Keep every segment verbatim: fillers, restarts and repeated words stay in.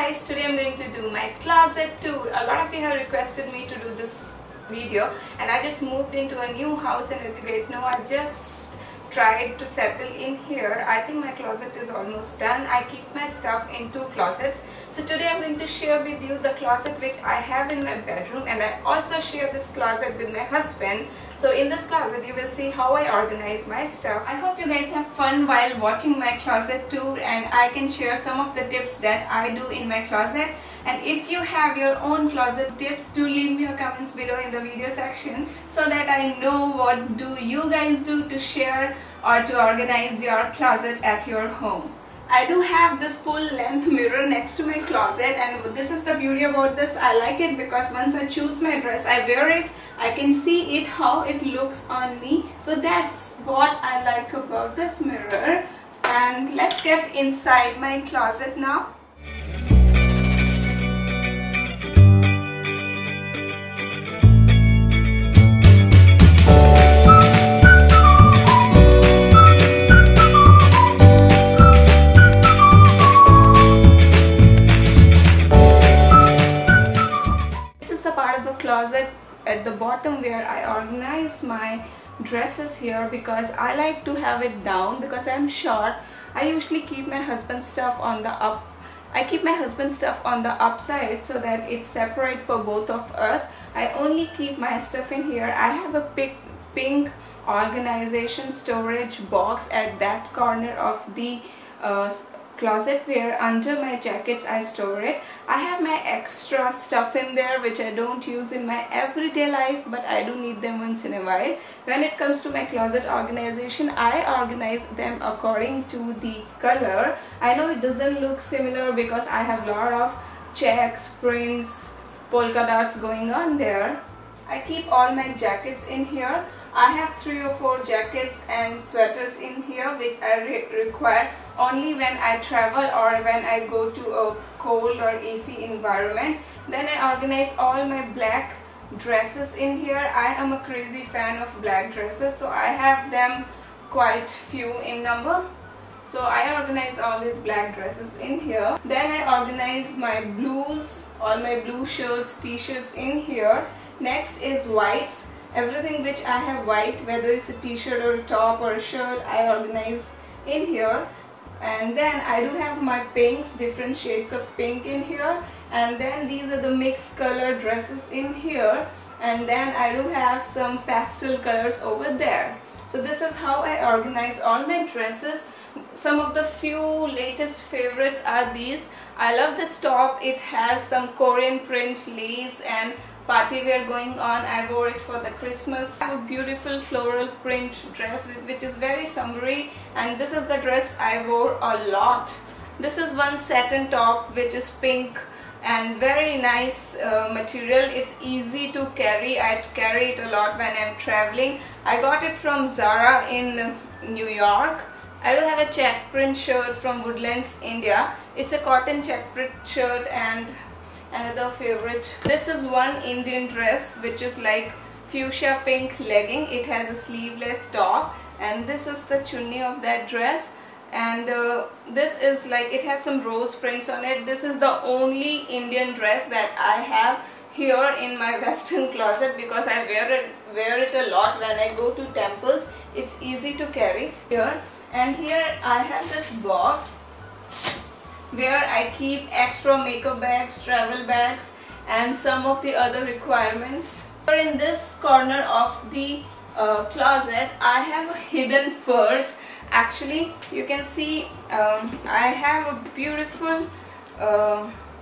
guys, today I'm going to do my closet tour. A lot of you have requested me to do this video and I just moved into a new house, and as you guys know, I just tried to settle in here. I think my closet is almost done. I keep my stuff in two closets. So today I'm going to share with you the closet which I have in my bedroom, and I also share this closet with my husband. So in this closet you will see how I organize my stuff. I hope you guys have fun while watching my closet tour, and I can share some of the tips that I do in my closet. And if you have your own closet tips, do leave me your comments below in the video section so that I know what do you guys do to share or to organize your closet at your home. I do have this full length mirror next to my closet, and this is the beauty about this. I like it because once I choose my dress, I wear it, I can see it, how it looks on me. So that's what I like about this mirror. And let's get inside my closet now. Closet at the bottom where I organize my dresses here, because I like to have it down because I'm short. I usually keep my husband's stuff on the up I keep my husband's stuff on the upside so that it's separate for both of us. I only keep my stuff in here. I have a pink, pink organization storage box at that corner of the uh, closet where under my jackets I store it. I have my extra stuff in there which I don't use in my everyday life, but I do need them once in a while. When it comes to my closet organization, I organize them according to the color. I know it doesn't look similar because I have a lot of checks, prints, polka dots going on there. I keep all my jackets in here. I have three or four jackets and sweaters in here which I re require only when I travel or when I go to a cold or A C environment. Then I organize all my black dresses in here. I am a crazy fan of black dresses, so I have them quite few in number. So I organize all these black dresses in here. Then I organize my blues, all my blue shirts, t-shirts in here. Next is whites. Everything which I have white, whether it's a t-shirt or a top or a shirt, I organize in here. And then I do have my pinks, different shades of pink in here. And then these are the mixed color dresses in here. And then I do have some pastel colors over there. So this is how I organize all my dresses. Some of the few latest favorites are these. I love this top. It has some Korean print lace and party wear going on. I wore it for the Christmas. I have a beautiful floral print dress which is very summery, and this is the dress I wore a lot. This is one satin top which is pink and very nice uh, material. It's easy to carry. I carry it a lot when I'm traveling. I got it from Zara in New York. I do have a check print shirt from Woodlands, India. It's a cotton check print shirt. And another favorite, this is one Indian dress which is like fuchsia pink legging. It has a sleeveless top, and this is the chunni of that dress. And uh, this is like, it has some rose prints on it. This is the only Indian dress that I have here in my western closet because I wear it wear it a lot when I go to temples. It's easy to carry here. And here I have this box where I keep extra makeup bags, travel bags, and some of the other requirements. Here in this corner of the uh, closet, I have a hidden purse. Actually, you can see um, I have a beautiful uh,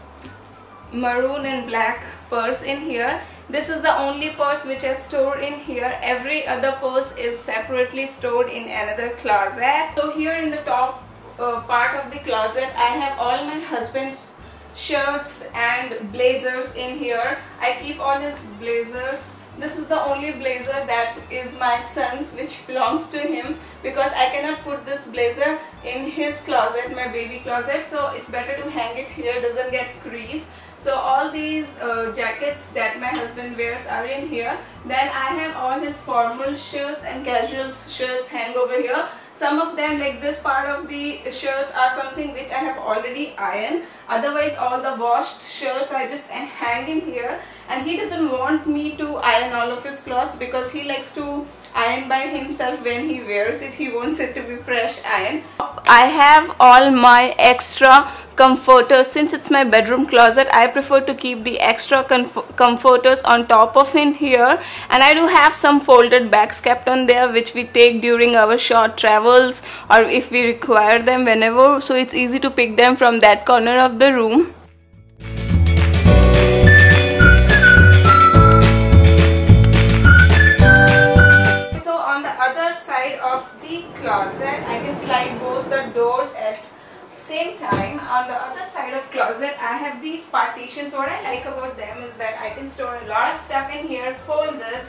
maroon and black purse in here. This is the only purse which I store in here. Every other purse is separately stored in another closet. So here in the top Uh, part of the closet, I have all my husband's shirts and blazers in here. I keep all his blazers. This is the only blazer that is my son's, which belongs to him, because I cannot put this blazer in his closet, my baby closet, so it's better to hang it here, doesn't get crease. So all these uh, jackets that my husband wears are in here. Then I have all his formal shirts and casual shirts hang over here. Some of them, like this part of the shirts, are something which I have already ironed. Otherwise all the washed shirts I just hang in here, and he doesn't want me to iron all of his clothes because he likes to iron by himself. When he wears it, he wants it to be fresh iron. I have all my extra comforters. Since it's my bedroom closet, I prefer to keep the extra comforters on top of in here, and I do have some folded bags kept on there which we take during our short travels or if we require them whenever, so it's easy to pick them from that corner of the room. Closet, I can slide both the doors at same time. On the other side of closet, I have these partitions. What I like about them is that I can store a lot of stuff in here, folded.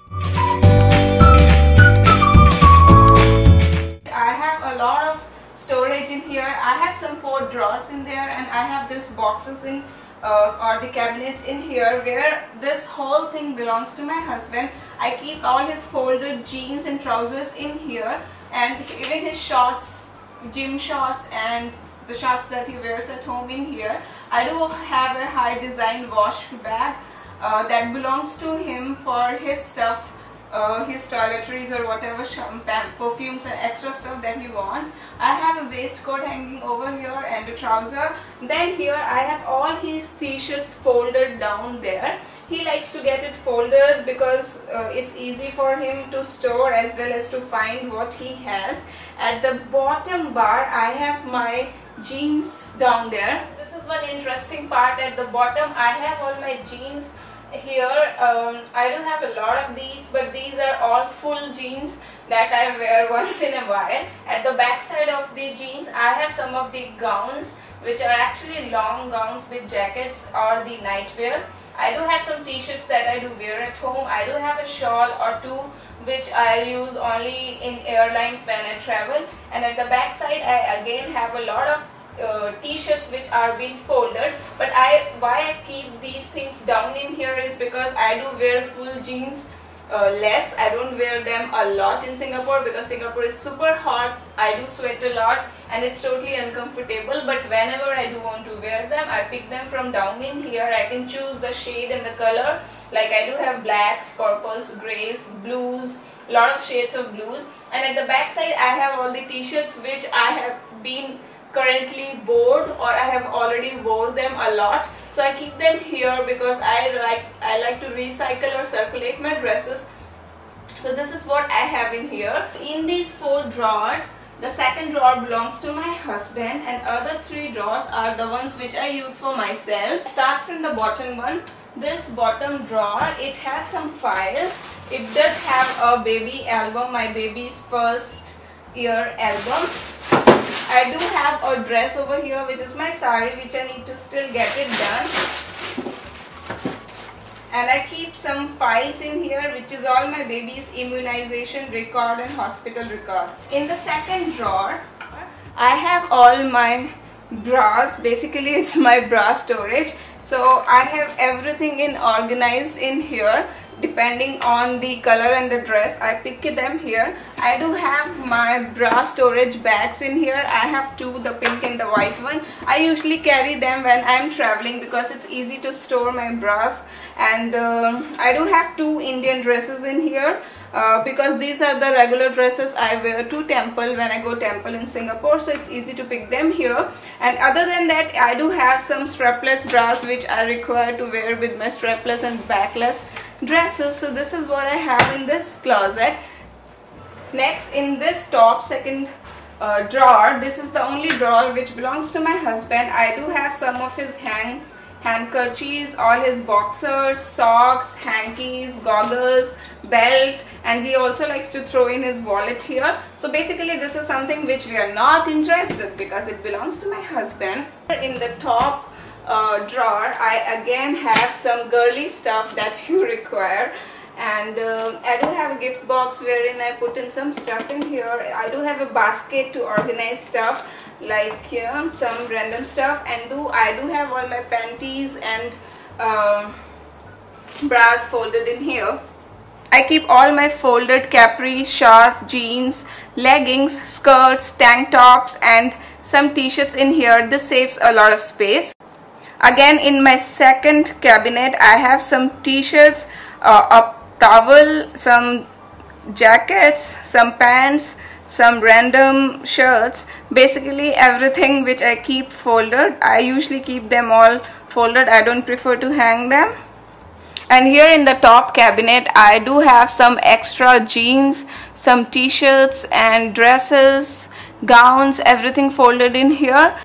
I have a lot of storage in here. I have some four drawers in there, and I have these boxes in Uh, or the cabinets in here where this whole thing belongs to my husband. I keep all his folded jeans and trousers in here, and even his shorts, gym shorts, and the shorts that he wears at home in here. I do have a high design wash bag uh, that belongs to him for his stuff, uh, his toiletries or whatever, shampoo, perfumes and extra stuff that he wants. I have a waistcoat hanging over here and a trouser. Then here I have all his t-shirts folded down there. He likes to get it folded because uh, it's easy for him to store as well as to find what he has. At the bottom bar I have my jeans down there. This is one interesting part. At the bottom I have all my jeans here. um, I do have a lot of these, but these are all full jeans that I wear once in a while. At the back side of the jeans I have some of the gowns which are actually long gowns with jackets or the night wears. I do have some t-shirts that I do wear at home. I do have a shawl or two which I use only in airlines when I travel. And at the back side I again have a lot of Uh, t-shirts which are being folded. But I why I keep these things down in here is because I do wear full jeans uh, less. I don't wear them a lot in Singapore because Singapore is super hot. I do sweat a lot and it's totally uncomfortable, but whenever I do want to wear them, I pick them from down in here. I can choose the shade and the color. Like I do have blacks, purples, grays, blues, a lot of shades of blues. And at the back side I have all the t-shirts which I have been currently bored or I have already wore them a lot, so I keep them here because I like I like to recycle or circulate my dresses. So this is what I have in here. In these four drawers, the second drawer belongs to my husband and other three drawers are the ones which I use for myself. Start from the bottom one. This bottom drawer, it has some files. It does have a baby album, my baby's first year album. I do have a dress over here which is my sari, which I need to still get it done. And I keep some files in here which is all my baby's immunization record and hospital records. In the second drawer I have all my bras. Basically it's my bra storage. So I have everything in organized in here depending on the color and the dress. I pick them here. I do have my bra storage bags in here. I have two, the pink and the white one. I usually carry them when I am traveling because it's easy to store my bras. And uh, I do have two Indian dresses in here uh, because these are the regular dresses I wear to temple when I go temple in Singapore, so it's easy to pick them here. And other than that, I do have some strapless bras which I require to wear with my strapless and backless dresses. So this is what I have in this closet. Next, in this top second uh, drawer, this is the only drawer which belongs to my husband. I do have some of his hang handkerchiefs, all his boxers, socks, hankies, goggles, belt, and he also likes to throw in his wallet here. So basically this is something which we are not interested because it belongs to my husband. In the top uh, drawer I again have some girly stuff that you require, and uh, I do have a gift box wherein I put in some stuff in here. I do have a basket to organize stuff like here, some random stuff, and do I do have all my panties and uh, bras folded in here. I keep all my folded capris, shorts, jeans, leggings, skirts, tank tops and some t-shirts in here. This saves a lot of space. Again, in my second cabinet I have some t-shirts, uh, a towel, some jackets, some pants, some random shirts, basically everything which I keep folded. I usually keep them all folded. I don't prefer to hang them. And here in the top cabinet I do have some extra jeans, some t-shirts and dresses, gowns, everything folded in here.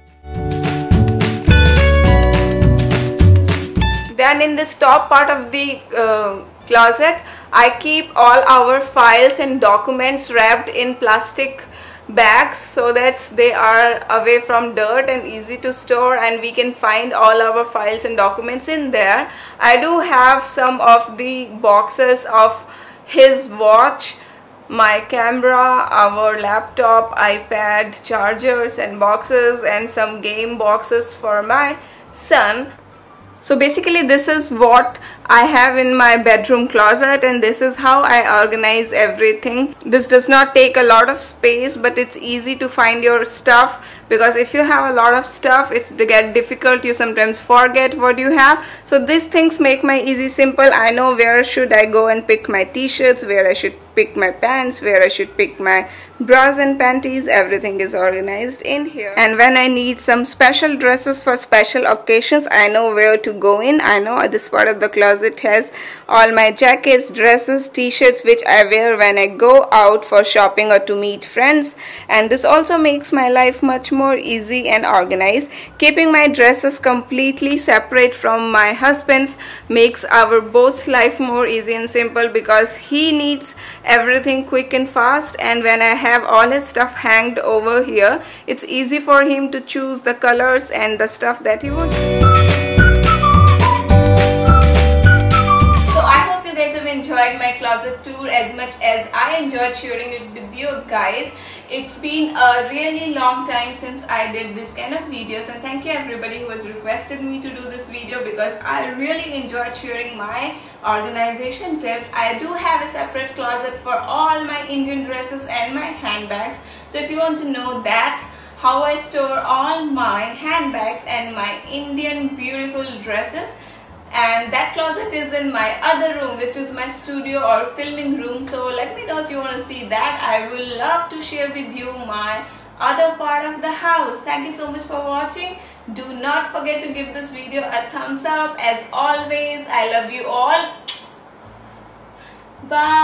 Then in this top part of the uh, closet I keep all our files and documents wrapped in plastic bags so that they are away from dirt and easy to store, and we can find all our files and documents in there. I do have some of the boxes of his watch, my camera, our laptop, iPad, chargers and boxes, and some game boxes for my son. So basically this is what I have in my bedroom closet, and this is how I organize everything. This does not take a lot of space, but it's easy to find your stuff, because if you have a lot of stuff it's to get difficult. You sometimes forget what you have. So these things make my easy simple. I know where should I go and pick my t-shirts, where I should pick my pants, where I should pick my bras and panties. Everything is organized in here. And when I need some special dresses for special occasions, I know where to go in. I know this part of the closet has all my jackets, dresses, t-shirts which I wear when I go out for shopping or to meet friends. And this also makes my life much more easy and organized. Keeping my dresses completely separate from my husband's makes our both life more easy and simple, because he needs everything quick and fast, and when I have all his stuff hanged over here, it's easy for him to choose the colors and the stuff that he wants. So I hope you guys have enjoyed my closet tour as much as I enjoyed sharing it with you guys. It's been a really long time since I did this kind of videos, and thank you everybody who has requested me to do this video, because I really enjoyed sharing my organization tips. I do have a separate closet for all my Indian dresses and my handbags. So if you want to know that, how I store all my handbags and my Indian beautiful dresses, and that closet is in my other room, which is my studio or filming room. So let me know if you want to see that. I will love to share with you my other part of the house. Thank you so much for watching. Do not forget to give this video a thumbs up. As always, I love you all. Bye.